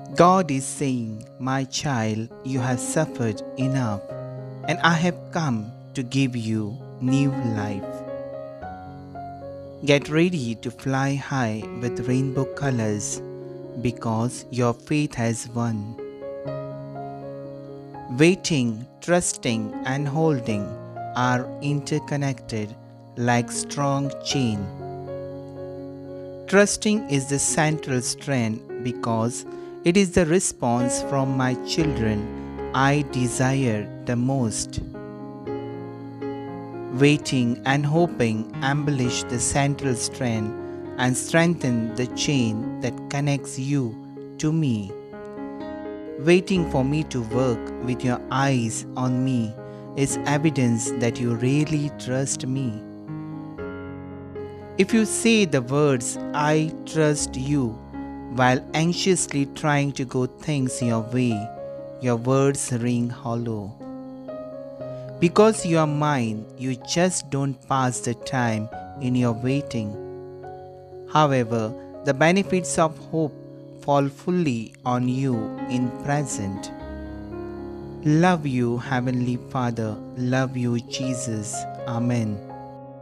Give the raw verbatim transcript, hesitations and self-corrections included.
God is saying, "My child, you have suffered enough, and I have come to give you new life." Get ready to fly high with rainbow colors because your faith has won. Waiting, trusting, and holding are interconnected like strong chain. Trusting is the central strand because it is the response from my children I desire the most. Waiting and hoping embellish the central strand and strengthen the chain that connects you to me. Waiting for me to work with your eyes on me is evidence that you really trust me. If you say the words, "I trust you," while anxiously trying to go things your way, your words ring hollow. Because you are mine, you just don't pass the time in your waiting. However, the benefits of hope fall fully on you in present. Love you, Heavenly Father. Love you, Jesus. Amen.